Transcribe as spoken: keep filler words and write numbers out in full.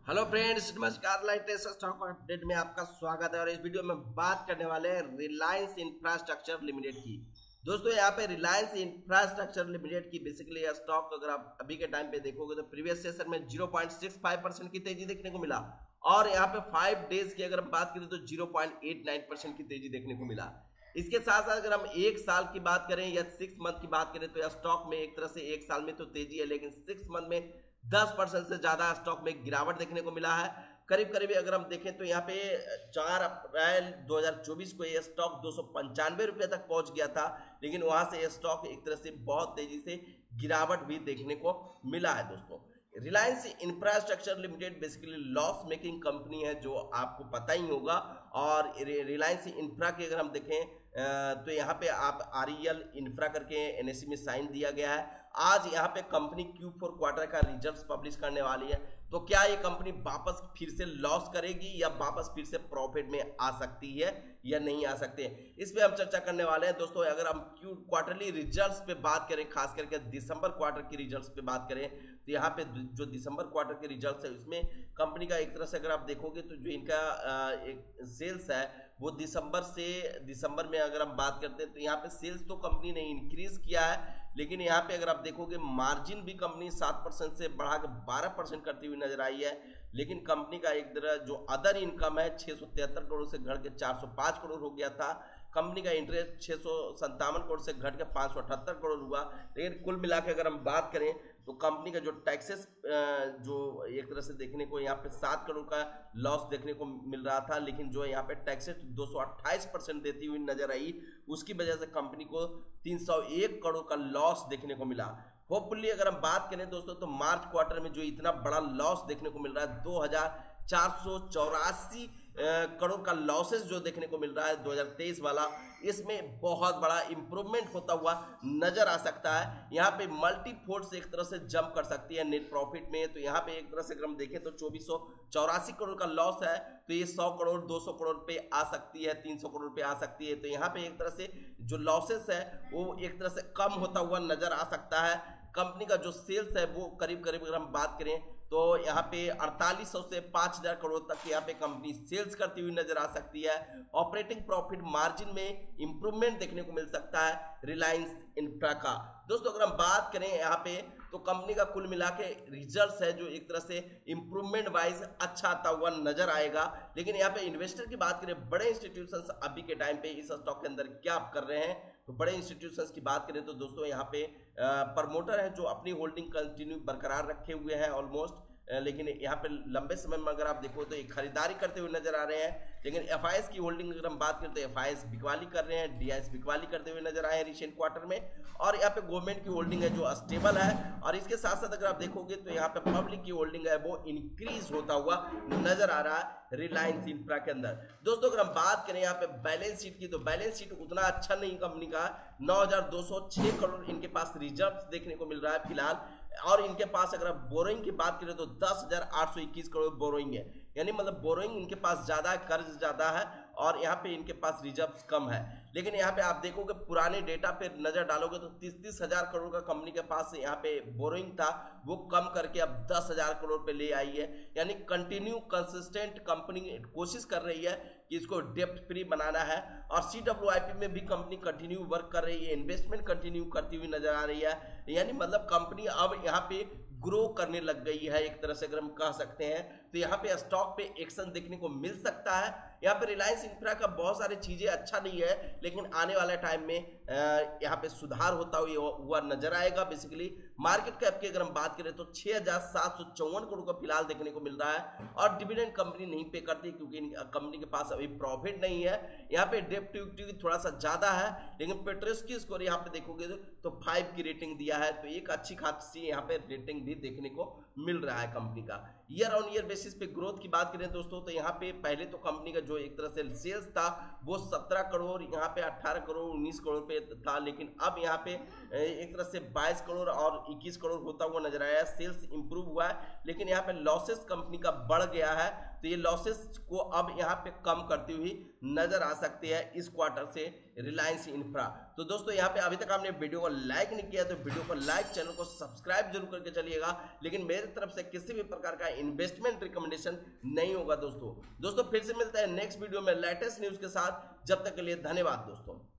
Hello friends, नमस्कार। Latest stock update में आपका स्वागत है और इस वीडियो में बात करने वाले हैं रिलायंस इंफ्रास्ट्रक्चर लिमिटेड की। दोस्तों यहाँ पे रिलायंस इंफ्रास्ट्रक्चर लिमिटेड की बेसिकली यह स्टॉक अगर आप अभी के टाइम पे देखोगे तो प्रीवियस सेशन में zero point six five percent की तेजी देखने को मिला और यहाँ पे फाइव डेज की अगर हम बात करें तो zero point eight nine percent की तेजी देखने को मिला। इसके साथ साथ अगर हम एक साल की बात करें या सिक्स मंथ की बात करें तो यह स्टॉक में एक तरह से एक साल में तो तेजी है, लेकिन सिक्स मंथ में दस परसेंट से ज्यादा स्टॉक में गिरावट देखने को मिला है। करीब करीब अगर हम देखें तो यहाँ पे चार अप्रैल दो हज़ार चौबीस को ये स्टॉक दो सौ पंचानवे रुपये तक पहुंच गया था, लेकिन वहां से ये स्टॉक एक तरह से बहुत तेजी से गिरावट भी देखने को मिला है। दोस्तों Reliance Infrastructure Limited basically loss making company है, जो आपको पता ही होगा। और रिलायंस इंफ्रा की अगर हम देखें तो यहाँ पे आप आरईएल इंफ्रा करके एनएससी में साइन दिया गया है। आज यहाँ पे कंपनी क्यू फोर क्वार्टर का रिजल्ट्स पब्लिश करने वाली है, तो क्या ये कंपनी वापस फिर से लॉस करेगी या वापस फिर से प्रॉफिट में आ सकती है या नहीं आ सकते हैं, इस पे हम चर्चा करने वाले हैं। दोस्तों अगर हम क्यू क्वार्टरली रिजल्ट्स पे बात करें, खास करके दिसंबर क्वार्टर की रिजल्ट्स पे बात करें तो यहाँ पे जो दिसंबर क्वार्टर के रिजल्ट्स है उसमें कंपनी का एक तरह से अगर आप देखोगे तो जो इनका एक सेल्स है वो दिसंबर से दिसंबर में अगर हम बात करते हैं तो यहाँ पे सेल्स तो कंपनी ने इंक्रीज किया है, लेकिन यहाँ पे अगर आप देखोगे मार्जिन भी कंपनी सात परसेंट से बढ़ा के बारह परसेंट करती हुई नजर आई है। लेकिन कंपनी का एक तरह जो अदर इनकम है छह सौ तिहत्तर करोड़ से घट के चार सौ पाँच करोड़ हो गया था। कंपनी का इंटरेस्ट छह सौ संतावन करोड़ से घट के पाँच सौ अठहत्तर करोड़ हुआ। लेकिन कुल मिला के अगर हम बात करें तो कंपनी का जो टैक्सेस जो एक तरह से देखने को यहाँ पे सात करोड़ का लॉस देखने को मिल रहा था, लेकिन जो यहाँ पे टैक्सेस दो सौ अट्ठाईस परसेंट देती हुई नजर आई, उसकी वजह से कंपनी को तीन सौ एक करोड़ का लॉस देखने को मिला। होपफुली अगर हम बात करें दोस्तों तो मार्च क्वार्टर में जो इतना बड़ा लॉस देखने को मिल रहा है दो हजार चार सौ चौरासी करोड़ का लॉसेस जो देखने को मिल रहा है दो हज़ार तेईस वाला, इसमें बहुत बड़ा इंप्रूवमेंट होता हुआ नजर आ सकता है। यहाँ पे मल्टी फोर्ड से एक तरह से जंप कर सकती है नेट प्रॉफिट में। तो यहाँ पे एक तरह से अगर हम देखें तो चौबीस सौ चौरासी करोड़ का लॉस है तो ये सौ करोड़ दो सौ करोड़ पे आ सकती है, तीन सौ करोड़ पे आ सकती है। तो यहाँ पे एक तरह से जो लॉसेस है वो एक तरह से कम होता हुआ नजर आ सकता है। कंपनी का जो सेल्स है वो करीब करीब अगर हम बात करें तो यहाँ पे अड़तालीस सौ से पाँच हज़ार करोड़ तक यहाँ पे कंपनी सेल्स करती हुई नजर आ सकती है। ऑपरेटिंग प्रॉफिट मार्जिन में इंप्रूवमेंट देखने को मिल सकता है रिलायंस इंफ्रा का। दोस्तों अगर हम बात करें यहाँ पे तो कंपनी का कुल मिला के रिजल्ट है जो एक तरह से इंप्रूवमेंट वाइज अच्छा आता हुआ नजर आएगा। लेकिन यहाँ पे इन्वेस्टर की बात करें, बड़े इंस्टीट्यूशंस अभी के टाइम पे इस स्टॉक के अंदर क्या कर रहे हैं, तो बड़े इंस्टीट्यूशंस की बात करें तो दोस्तों यहाँ पे प्रमोटर है जो अपनी होल्डिंग कंटिन्यू बरकरार रखे हुए हैं ऑलमोस्ट, लेकिन यहाँ पे लंबे समय में अगर आप देखो तो एक खरीदारी करते हुए नजर आ रहे हैं। लेकिन एफ आई एस की होल्डिंग अगर हम बात करें तो एफ आई एस बिकवाली कर रहे हैं, डी आई एस बिकवाली करते हुए नजर आए हैं रिसेंट क्वार्टर में। और यहाँ पे गवर्नमेंट की होल्डिंग है जो स्टेबल है, और इसके साथ साथ अगर आप देखोगे तो यहाँ पे पब्लिक की होल्डिंग है वो इंक्रीज होता हुआ नजर आ रहा है रिलायंस इंफ्रा के अंदर। दोस्तों अगर हम बात करें यहाँ पे बैलेंस शीट की तो बैलेंस शीट उतना अच्छा नहीं कंपनी का, नौ हजार दो सौ छह करोड़ इनके पास रिजर्व देखने को मिल रहा है फिलहाल। और इनके पास अगर आप बोरोइंग की बात करें तो दस हजार आठ सौ इक्कीस करोड़ बोरोइंग है, यानी मतलब बोरोइंग इनके पास ज्यादा है, कर्ज ज्यादा है और यहाँ पे इनके पास रिजर्व कम है। लेकिन यहाँ पे आप देखोगे पुराने डेटा पे नजर डालोगे तो तीस तीस हजार करोड़ का कंपनी के पास यहाँ पे बोरोइंग था, वो कम करके अब दस हजार करोड़ पे ले आई है। यानी कंटिन्यू कंसिस्टेंट कंपनी कोशिश कर रही है कि इसको डेप्ट फ्री बनाना है। और सी डब्ल्यू आई पी में भी कंपनी कंटिन्यू वर्क कर रही है, इन्वेस्टमेंट कंटिन्यू करती हुई नजर आ रही है। यानी मतलब कंपनी अब यहाँ पे ग्रो करने लग गई है एक तरह से अगर हम कह सकते हैं। तो यहाँ पे स्टॉक पे एक्शन देखने को मिल सकता है। यहाँ पे रिलायंस इंफ्रा का बहुत सारी चीजें अच्छा नहीं है, लेकिन आने वाले टाइम में यहाँ पे सुधार होता हुआ नजर आएगा। बेसिकली मार्केट कैप की अगर हम बात करें तो छह हजार सात सौ चौवन करोड़ का फिलहाल देखने को मिल रहा है। और डिविडेंड कंपनी नहीं पे करती क्योंकि कंपनी के पास अभी प्रॉफिट नहीं है। यहाँ पे डेप्ट टू इक्विटी थोड़ा सा ज्यादा है, लेकिन पेट्रोस की स्कोर यहाँ पे देखोगे तो फाइव की रेटिंग दिया है, तो एक अच्छी खासी यहाँ पे रेटिंग भी देखने को मिल रहा है कंपनी का। ईयर ऑन ईयर बेसिस पे ग्रोथ की बात करें दोस्तों तो यहाँ पे पहले तो कंपनी का जो एक तरह से सेल्स था वो सत्रह करोड़, यहाँ पे अठारह करोड़ उन्नीस करोड़ पे था, लेकिन अब यहाँ पे एक तरह से बाईस करोड़ और इक्कीस करोड़ होता हुआ नजर आया है। सेल्स इंप्रूव हुआ है, लेकिन यहाँ पे लॉसेस कंपनी का बढ़ गया है तो ये लॉसेस को अब यहाँ पे कम करती हुई नजर आ सकती है इस क्वार्टर से रिलायंस इंफ्रा। तो दोस्तों यहाँ पे अभी तक आपने वीडियो को लाइक नहीं किया तो वीडियो को लाइक, चैनल को सब्सक्राइब जरूर करके चलिएगा। लेकिन मेरी तरफ से किसी भी प्रकार का इन्वेस्टमेंट रिकमेंडेशन नहीं होगा दोस्तों। दोस्तों फिर से मिलता है नेक्स्ट वीडियो में लेटेस्ट न्यूज के साथ। जब तक के लिए धन्यवाद दोस्तों।